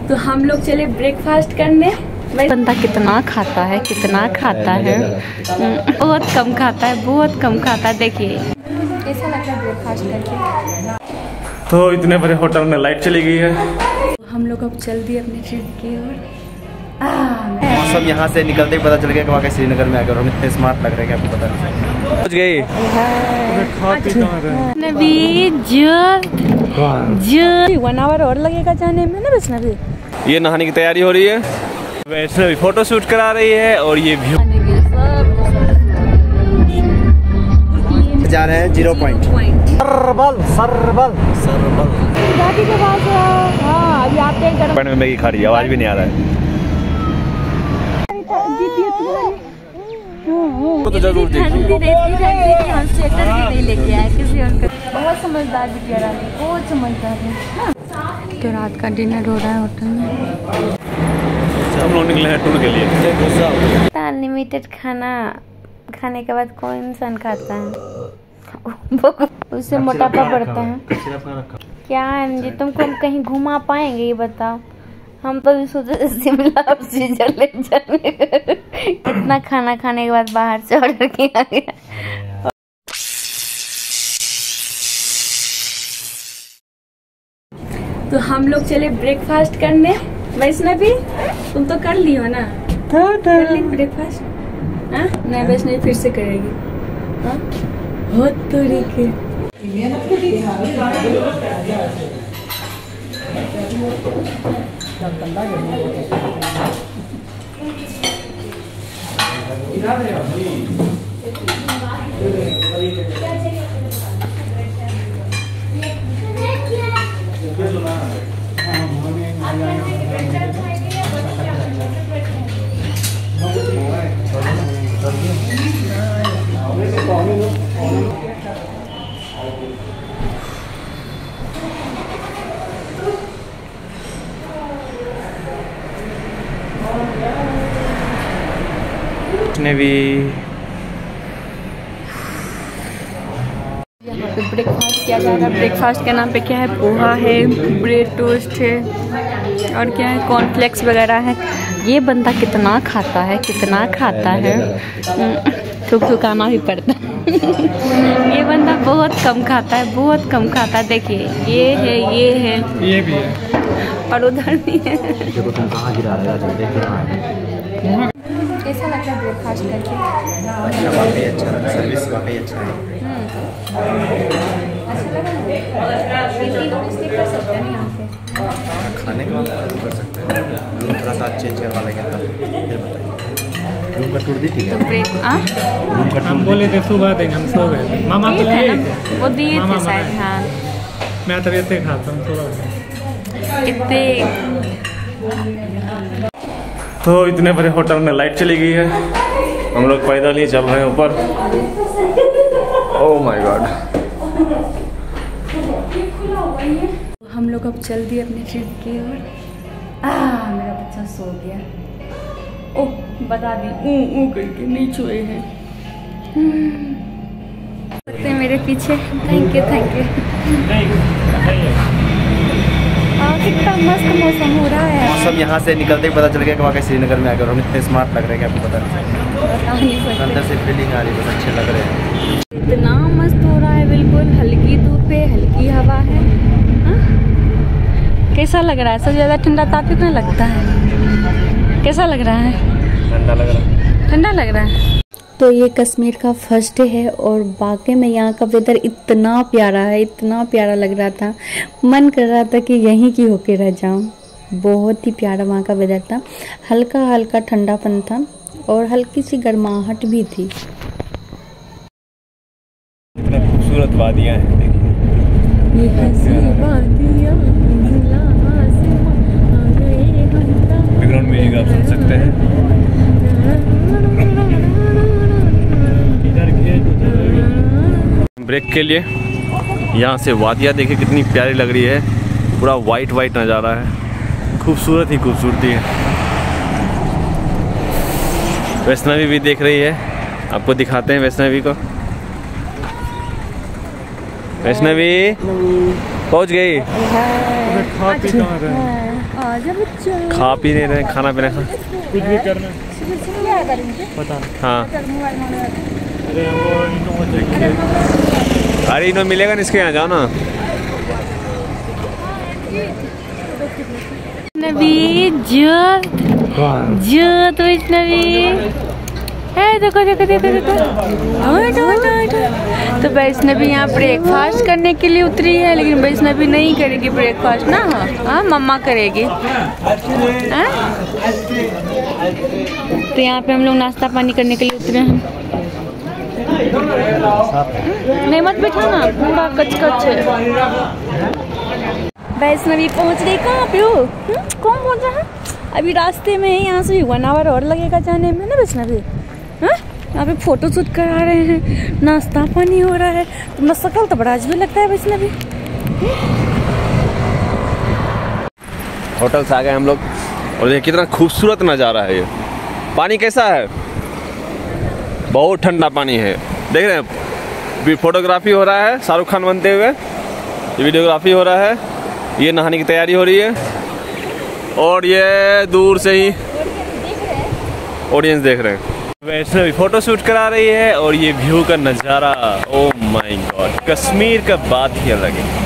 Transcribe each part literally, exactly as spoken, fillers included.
तो हम लोग चले ब्रेकफास्ट करने। बंदा कितना खाता है कितना खाता है, बहुत कम खाता है, बहुत कम खाता है। देखिए कैसा लग रहा है ब्रेकफास्ट करके। तो इतने बड़े होटल में लाइट चली गई है। हम लोग अब चल दिए अपनी ट्रिप की ओर। मौसम यहाँ से निकलते ही पता चल गया कि वाकई श्रीनगर में आकर हम इतने स्मार्ट लग रहे हैं कि आपको पता नहीं। पहुँच गई नबी जो जो वन आवर और लगेगा जाने में ना वैष्णवी। ये नहाने की तैयारी हो रही है, वैष्णवी फोटो शूट करा रही है और ये व्यू जा रहे हैं जीरो पॉइंट सरबल सरबल सरबल दादी के पास। हाँ अभी आते हैं में मैगी खा रही है, आवाज भी नहीं आ रहा है। वो तो जरूर देखिए। नहीं लेके आए किसी और का। बहुत समझदार बिटिया रानी, बहुत समझदार है। तो रात का डिनर हो रहा है होटल में। हम लोग निकले हैं टूर के लिए। अनलिमिटेड खाना खाने के बाद कौन इंसान खाता है? उससे मोटापा बढ़ता है क्या? जी तुमको हम कहीं घुमा पाएंगे ये बताओ? हम तो भी सोचे शिमला और स्विट्जरलैंड जाने। कितना खाना खाने के बाद बाहर से ऑर्डर किया गया। तो हम लोग चले ब्रेकफास्ट करने। वैष्णवी तुम तो कर ली हो ना? कर ली ब्रेकफास्ट? हाँ नहीं, वैष्णवी फिर से करेगी। हाँ बहुत तरीके। ने भी यहाँ पे ब्रेकफास्ट किया जा रहा है। ब्रेकफास्ट के नाम पे क्या है? पोहा है, ब्रेड टोस्ट है और क्या है, कॉर्नफ्लेक्स वगैरह है। ये बंदा कितना खाता है कितना खाता है, थूक थुकाना भी पड़ता है। ये बंदा बहुत कम खाता है, बहुत कम खाता है। देखिए ये है ये है ये भी है और उधर भी है। देखो तुम कहाँ गिरा रहे हो। कैसा लग रहा है ब्रेकफास्ट करके? अच्छा काफ़ी अच्छा लगा, सर्विस काफ़ी अच्छा है। खाने का कर सकते हैं, रूम थोड़ा सा अच्छे अच्छे वाले के तब फिर बताइए। रूम का टूर दी थी तो ब्रेक आ रूम का हम बोले थे सुबह देंगे, हम सो गए। मामा को लिए थे, वो दिए थे शायद। हाँ मैं तबीयत से खाता हूँ सुबह। इतने तो इतने बड़े होटल में लाइट चली गई है। हम लोग पैदल ही चल रहे हैं ऊपर। Oh my god. हम लोग अब चल दिए अपनी ट्रिप की ओर। मेरा बच्चा सो गया। ओह बता दी ऊ ऊ करके नहीं सोए हैं। सकते मेरे पीछे। Thank you thank you. कितना मस्त मौसम हो रहा है। मौसम यहाँ से निकलते ही पता चल गया कि वाकई श्रीनगर में आकर हम इतने स्मार्ट लग रहे हैं कि आपको पता नहीं। अंदर से फीलिंग आ रही है, बस अच्छे लग रहे हैं। इतना मस्त हो रहा है, बिल्कुल हल्की धूप है, हल्की हवा है। हा? कैसा लग रहा है? सबसे ज़्यादा ठंडा ताप कितना लगता है? कैसा लग रहा है? ठंडा लग रहा है। ठंडा लग रहा है। तो ये कश्मीर का फर्स्ट डे है और वाकई में यहाँ का वेदर इतना प्यारा है, इतना प्यारा लग रहा था। मन कर रहा था कि यहीं की होके रह जाऊँ। बहुत ही प्यारा वहाँ का वेदर था। हल्का हल्का ठंडापन था और हल्की सी गर्माहट भी थी। इतना खूबसूरत वादियाँ हैं, देखिए। ये वादियाँ बैकग्राउंड म्यूजिक आप सुन सकते हैं। ब्रेक के लिए यहाँ से वादियाँ देखिए कितनी प्यारी लग रही है। पूरा वाइट वाइट नज़ारा है, खूबसूरत ही खूबसूरती है। वैष्णवी भी देख रही है, आपको दिखाते हैं वैष्णवी को। वैष्णवी पहुंच गई। खा पी कहाँ रहे? आजा बच्चा। खा पी नहीं रहे, खाना पीना खा कुछ भी करना पता नहीं। हाँ अरे वो इनको देखिए। अरे इन्हों मिलेगा नहीं, इसके यहाँ जाओ ना। नबी जो जो तो वैष्णवी है, देखो देखो देखो देखो। तो वैष्णवी यहाँ ब्रेकफास्ट करने के लिए उतरी है, लेकिन वैष्णवी नहीं करेगी ब्रेकफास्ट ना। हाँ मम्मा करेगी। हाँ तो यहाँ पे हम लोग नाश्ता पानी करने के लिए उतरे हैं। नहीं मत बैठाना, पूरा कच कच है। वैष्णवी पहुँच गई। कहाँ पे हो? कौन पहुँचा है? अभी रास्ते में है, यहाँ से वन आवर और लगेगा जाने में ना वैष्णवी। यहाँ पे फोटो शूट करा रहे हैं, नाश्ता पानी हो रहा है। तुम्हारा शक्ल तो बड़ा अजीब लगता है वैष्णवी। होटल से आ गए हम लोग और देखिए कितना खूबसूरत नज़ारा है। ये पानी कैसा है? बहुत ठंडा पानी है। देख रहे हैं, फोटोग्राफी हो रहा है शाहरुख खान बनते हुए, ये वीडियोग्राफी हो रहा है, ये नहाने की तैयारी हो रही है और ये दूर से ही ऑडियंस देख रहे हैं। वैष्णवी फोटो शूट करा रही है और ये व्यू का नज़ारा, ओह माय गॉड, कश्मीर का बात ही अलग है।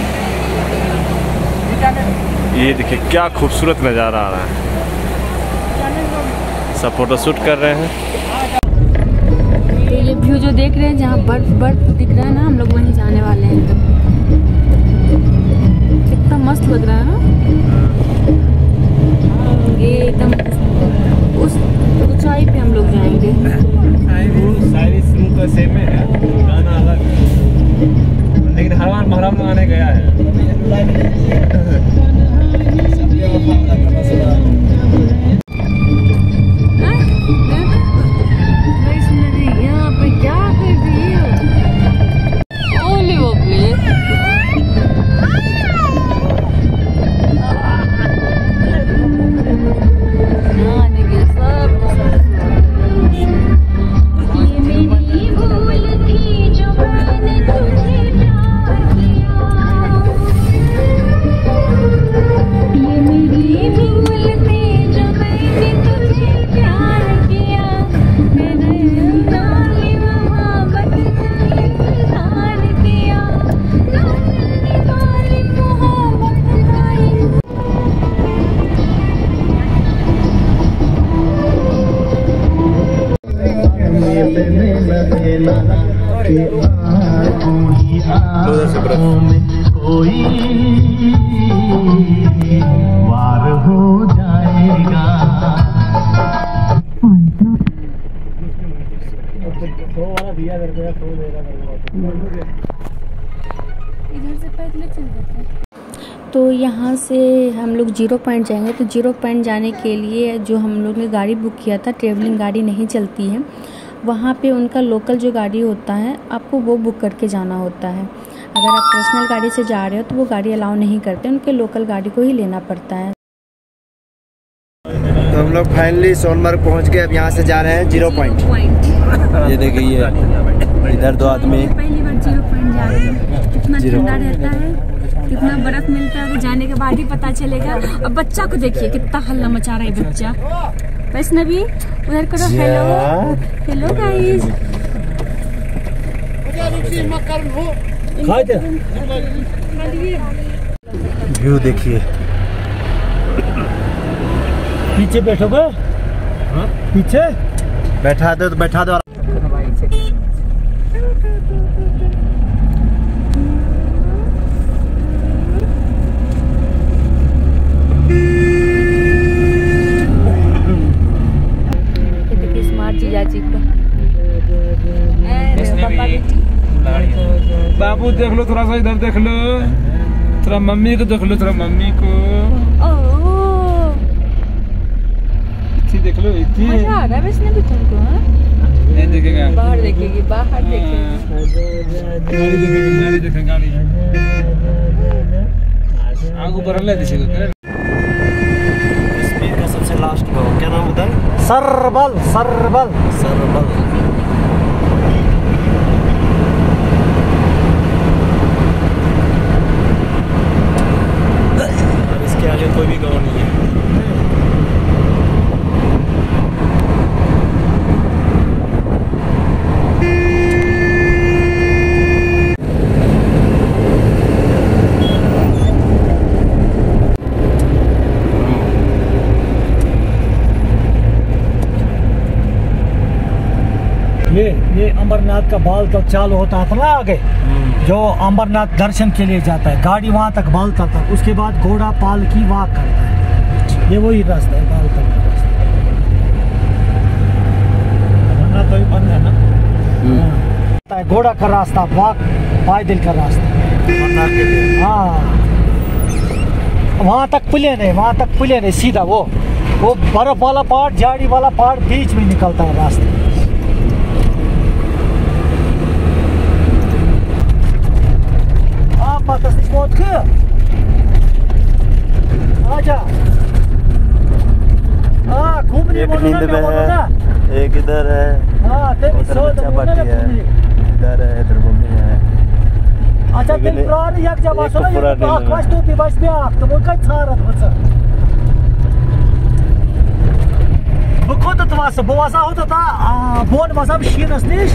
ये देखिए क्या खूबसूरत नज़ारा आ रहा है। सब फोटो शूट कर रहे हैं। तो ये व्यू जो देख रहे हैं, जहाँ बर्फ बर्फ दिख रहा है ना, हम लोग वहीं जाने वाले हैं। कितना मस्त लग रहा है ना ये, एकदम उस ऊंचाई पे हम लोग जाएंगे। सारी शुरू तो सेम है, गाना अलग, लेकिन हर बार महरम लगाने गया है। यहाँ पे क्या कर रही है? ओले ओले कोई वार हो जाएगा। इधर से पैदल चल जाते हैं। तो यहाँ से हम लोग जीरो पॉइंट जाएंगे। तो जीरो पॉइंट जाने के लिए जो हम लोग ने गाड़ी बुक किया था, ट्रेवलिंग गाड़ी नहीं चलती है वहाँ पे, उनका लोकल जो गाड़ी होता है आपको वो बुक करके जाना होता है। अगर आप पर्सनल गाड़ी से जा रहे हो तो वो गाड़ी अलाउ नहीं करते, उनके लोकल गाड़ी को ही लेना पड़ता है। तो हम लोग फाइनली सोनमर्ग पहुँच गए। अब यहाँ से जा रहे हैं जीरो पॉइंट। ये देखिए, ये इधर दो आदमी पहली बार जीरो पॉइंट जा रहे हैं। कितना ठंडा रहता है, कितना बर्फ मिलता है, वो जाने के बाद ही पता चलेगा। अब बच्चा को देखिए कितना हल्ला मचा रहा है बच्चा। वैष्णवी उधर करो, हेलो हेलो गाइस। व्यू देखिए। पीछे बैठोगे? पीछे बैठा दो तो बैठा दो। बाबू देख लो, थोड़ा सा इधर देख लो, थोड़ा मम्मी को देख लो, थोड़ा मम्मी को इतनी देख लो। इतनी मजा आ रहा है वैष्णवी तुमको? हाँ नहीं देखेगा, बाहर देखेगी, बाहर देखेगी, गाड़ी देखेगी, गाड़ी देखेगी, गाड़ी आगू बढ़ ले दिशा को। कश्मीर का सबसे लास्ट गाँव क्या नाम होता है? सरबल सरबल सरबल। ये अमरनाथ का बाल तक चालू होता था ना आगे, जो अमरनाथ दर्शन के लिए जाता है गाड़ी वहाँ तक बाल तक तक, उसके बाद घोड़ा पालकी वॉक करता है। ये वही रास्ता है बाल तक का रास्ता। वरना तो ये बंद है ना। घोड़ा का रास्ता, वॉक पैदल का रास्ता अमरनाथ के लिए। हाँ वहाँ तक प्लेन है, वहाँ तक प्लेन है सीधा। वो वो बर्फ वाला पहाड़, झाड़ी वाला पहाड़ बीच में निकलता है रास्ता। आप पता नहीं बहुत के आजा। हाँ घूमने एक बोलो ना, नींद क्या में बोलो ना। है, एक इधर है, हाँ तेरी उधर सोच बच्चा बोलो ना पार्टी है, घूमने। इधर है, इधर मम्मी है। अच्छा लेकिन तेरी प्राण एक जब एक आसो ना, को पूरा एक नहीं आँख लेना। बस टोपी बस पे आँख तो वो कहीं छारत बच्चा। वो खुद तो वहाँ से बोसा होता था, आ, बोन मसा भी शीनस निश।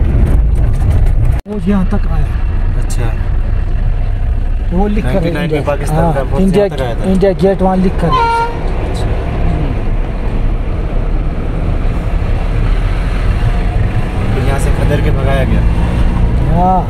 वो यहाँ तक आया। अच्छा वो लिख कर नाइन्टी नाइन में पाकिस्तान का बहुत इंडिया यहाँ तक आया था। इंडिया गेट वहाँ लिख कर है। यहाँ से खदेड़ के भगाया गया। हाँ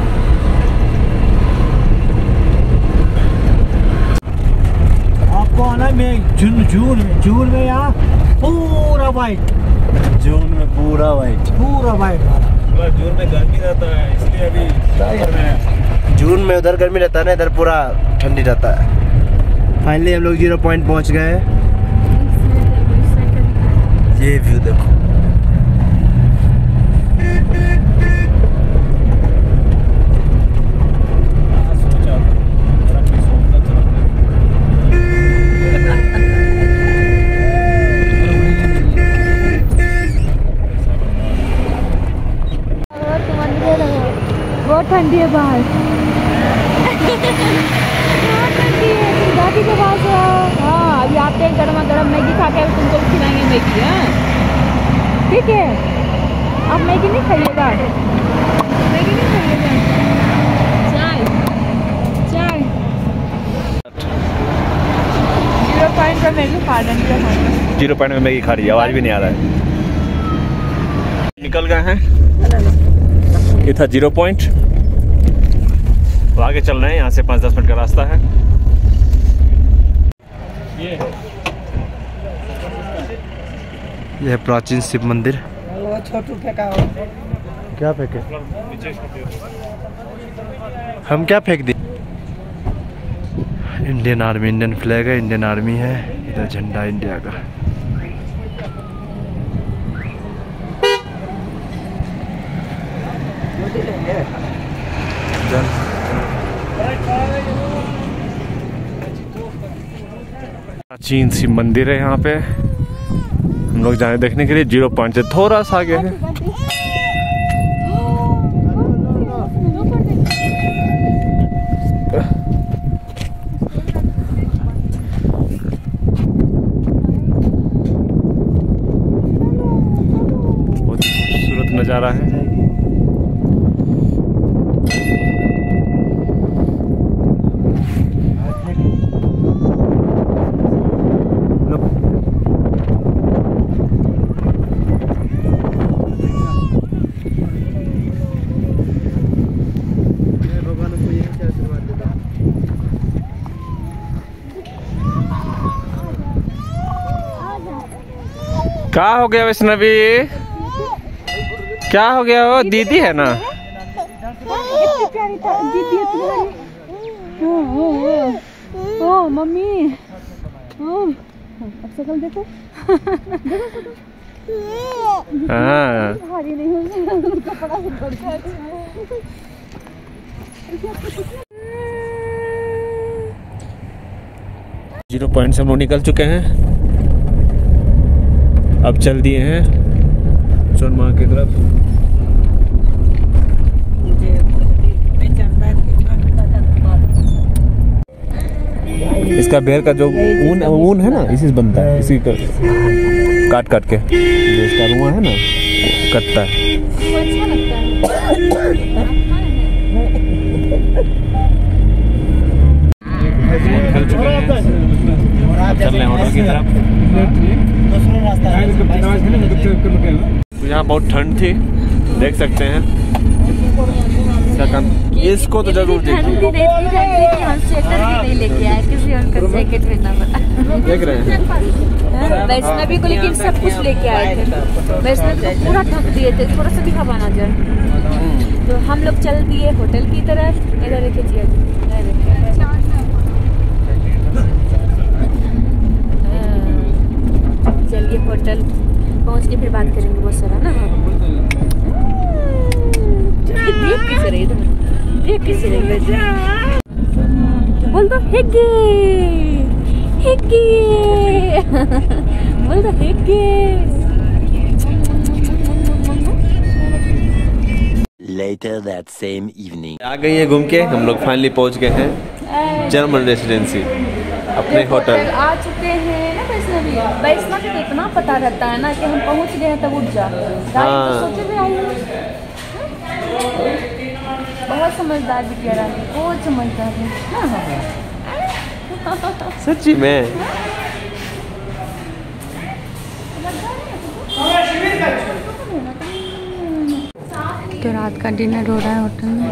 आपको आना में जून जून में जून में यहाँ पूरा वाइट, जून में पूरा वाइट। पूरा वाइट वाला। जून में गर्मी रहता है, इसलिए अभी ऊपर में है। जून में उधर गर्मी रहता है ना, इधर पूरा ठंडी रहता है। फाइनली हम लोग जीरो पॉइंट पहुंच गए। ये व्यू देखो। बहुत ठंडी है बाहर। बहुत ठंडी है, तुम दादी के पास आओ। हाँ अभी आते हैं, गर्मा गर्म मैगी खा के तुमको खिलाएंगे मैगी। हाँ ठीक है, आप मैगी नहीं खाइएगा, मैगी नहीं खाइएगा, चाय चाय। जीरो पॉइंट पर मैगी खा लेंगे। जीरो पॉइंट में मैगी खा रही है, आवाज भी नहीं आ रहा है। निकल गए हैं, ये था जीरो पॉइंट। तो आगे चल रहे हैं, यहाँ से पाँच दस मिनट का रास्ता है। ये यह है प्राचीन शिव मंदिर। क्या फेंके? हम क्या फेंक दिए? इंडियन आर्मी, इंडियन फ्लैग है, इंडियन आर्मी है, इधर झंडा इंडिया का। प्राचीन शिव मंदिर है यहाँ पे। हम लोग जाने देखने के लिए जीरो पॉइंट से थोड़ा सा आगे है। बहुत ही खूबसूरत नज़ारा है। क्या हो गया वैष्णवी? क्या हो गया? वो दीदी है ना? दीदी है तुम्हारी। ओ, ओ, ओ, ओ मम्मी, ओ अब शकल देखो। हाँ भारी नहीं होगी, कपड़ा से बढ़ गया। जीरो पॉइंट से हम लोग निकल चुके हैं, अब चल दिए हैं सोनमार्ग की तरफ। इसका बेर का जो ऊन ऊन है ना, इसी से बनता है, इसी का काट काट के जो इसका रुआ है ना कटता है। अच्छा लगता निकल चुके हैं, चल रहे हैं होटल की तरफ। दूसरा रास्ता है। यहाँ बहुत ठंड थी, देख सकते हैं। इसको तो जरूर देखिए। हम स्वेटर भी नहीं लेके आए, किसी और का जैकेट पहनना पड़ा। देख रहे हैं वैष्णवी को लेकिन सब कुछ लेके आए थे। वैष्णवी को पूरा ढक दिए थे, थोड़ा सा भी हवा ना जाए। तो हम लोग चल दिए होटल की तरफ। इधर देखिए जी, चलिए होटल पहुंच के फिर बात करेंगे बहुत सारा ना। देख किसे रहे इधर, देख किसे रहे बोल दो हेगे हेगे बोल दो हेगे। Later that same evening. आ गई है घूम के, हम लोग फाइनली पहुंच गए हैं जर्मन रेसिडेंसी अपने होटल। आ चुके हैं ना वैष्णवी। वैष्णवी को इतना पता रहता है ना कि हम पहुंच गए हैं तब उठ जा। गाड़ी तो सोचे में आई है। बहुत समझदार बिटिया रानी, बहुत समझदार है। सच्ची में तो रात का डिनर हो रहा है होटल में।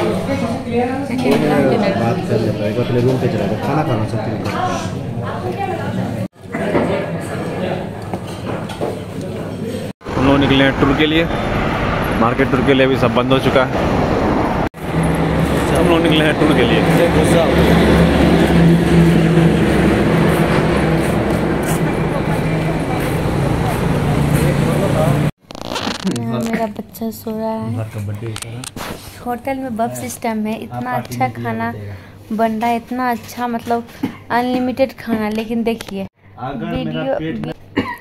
बात कर लेता है, अपने रूम पे चला गया, खाना खाना चाहती हूँ। हम लोग निकले हैं टूर के लिए, मार्केट टूर के लिए। अभी सब बंद हो चुका है, हम लोग निकले हैं टूर के लिए। मेरा बच्चा सो रहा है। होटल में बफ सिस्टम है, इतना अच्छा खाना बन रहा है, इतना अच्छा मतलब अनलिमिटेड खाना। लेकिन देखिए वीडियो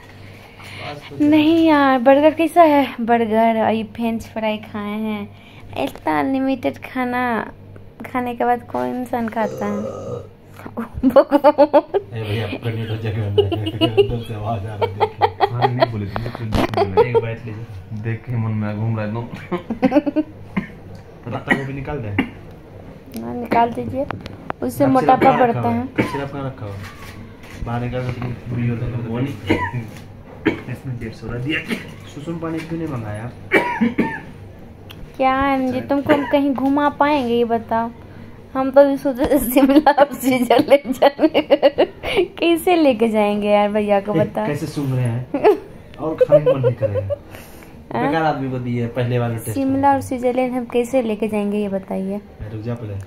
नहीं यार, बर्गर कैसा है? बर्गर और ये फ्रेंच फ्राई खाए हैं। इतना अनलिमिटेड खाना खाने के बाद कौन इंसान खाता है? देख के मन में घूम रहा है। पत्ता को भी निकाल दे। हाँ निकाल दीजिए, उससे मोटापा बढ़ता है। सिर्फ कहाँ रखा हुआ? बाहर निकाल के बुरी हो जाएगा। वो नहीं, इसमें डेढ़ सौ दिया। सुसुम पानी क्यों नहीं मंगाया? क्या जी, तुमको हम कहीं घुमा पाएंगे ये बताओ? हम तो सोचे शिमला स्विट्जरलैंड जाने। कैसे लेके जाएंगे यार भैया को बताओ? कैसे सुन रहे हैं और खाने का मन नहीं करेगा। बेकार आदमी को दिए पहले वाले टेस्ट। शिमला और स्विट्जरलैंड हम कैसे लेके जाएंगे ये बताइए? रुक जा पहले।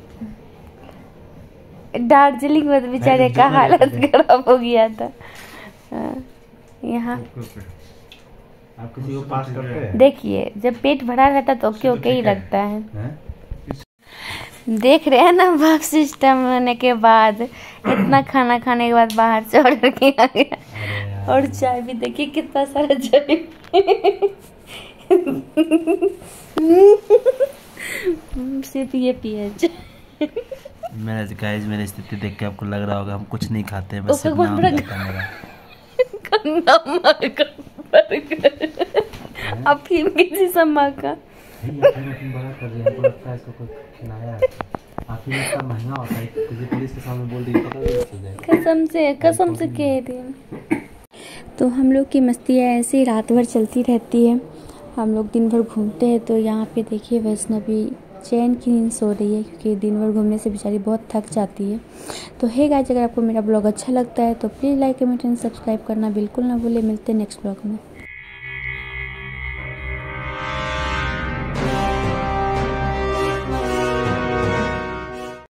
दार्जिलिंग में तो बेचारे का हालत खराब हो गया था। यहाँ आप किसी को पास करते हैं? देखिए जब पेट भरा रहता तो ओके ओके ही लगता है। देख रहे हैं ना, बफ सिस्टम होने के बाद इतना खाना खाने के बाद बाहर से ऑर्डर किया गया। और चाय भी देखिए कितना सारा चाय। सिर्फ ये पिए। मेरा गाइस, मेरी स्थिति देख के आपको लग रहा होगा हम कुछ नहीं खाते हैं, बस सिर्फ नाम लेता है मेरा। अब फिर किसी सम्मा का बड़ा कर रही है, हमको लगता है इसको कुछ खिलाया है। आखिर इतना महंगा होता है, किसी पुलिस के सामने बोल दी पता नहीं चल जाएगा। कसम से कसम से कह रही हूँ। तो हम लोग की मस्तियाँ ऐसे ही रात भर चलती रहती है। हम लोग दिन भर घूमते हैं। तो यहाँ पे देखिए वैष्णवी चैन की नींद सो रही है, क्योंकि दिन भर घूमने से बेचारी बहुत थक जाती है। तो हे गाइस, अगर आपको मेरा ब्लॉग अच्छा लगता है तो please like comment and subscribe करना बिल्कुल ना भूलें। मिलते हैं नेक्स्ट ब्लॉग में।